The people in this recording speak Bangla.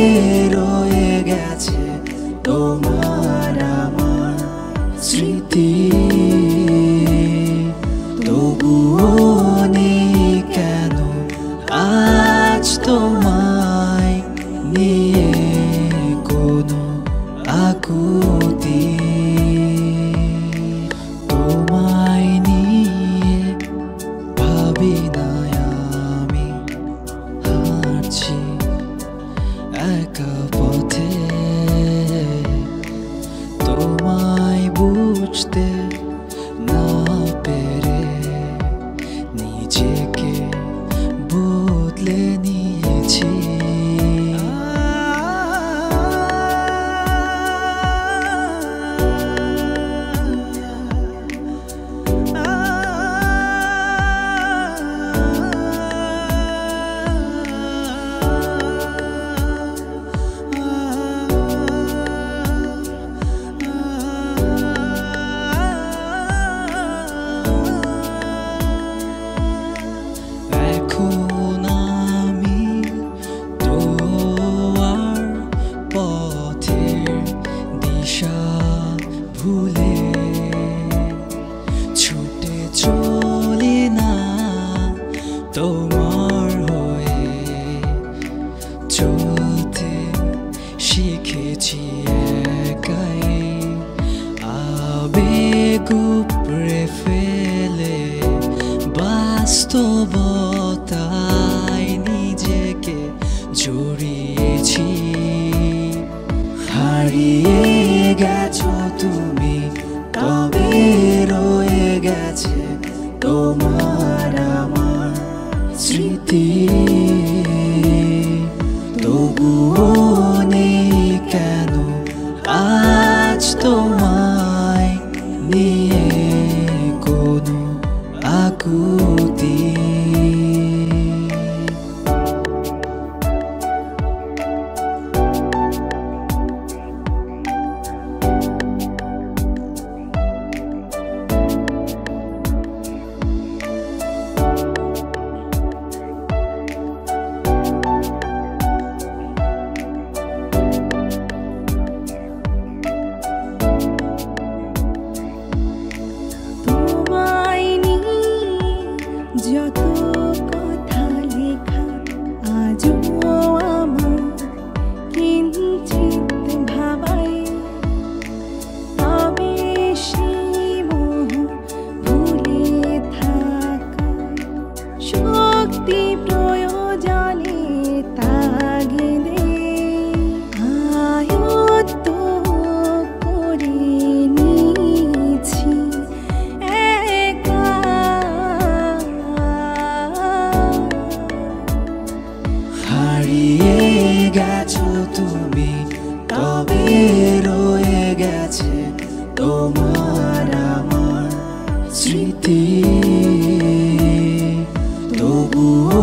রয়ে গেছে তোমার আমার স্মৃতি। তবুও নেই কেন আজ তোমায় নিয়ে কোনো আকুতি। তোমায় নিয়ে ভাবি না আমি হাঁটছি একা পথে। তোমায় বুঝতে না পেরে নিজেকে বদলে নিয়েছি। ভুলে ছুটে চলে না তোমার হয়ে চলতে শিখেছি একাই। আবেগ উপড়ে ফেলে বাস্তবতায় নিজেকে জড়িয়েছি। হারিয়ে গেছো তুমি তবে রয়ে গেছে তোমার আমার স্মৃতি। তবুও নেই কেন আজ তোমায় নিয়ে কোনো আকুতি। যত কথা লেখা আজও আমার কিঞ্চিত ভাবায়, তবে সেই মোহ ভুলে থাকা শক্তি প্রয়োজনে তাগিদে আয়ত্ত করে নিয়েছি হারিয়ে গেছো তুমি তবে রয়ে গেছে তোমার আমার স্মৃতি। তবুও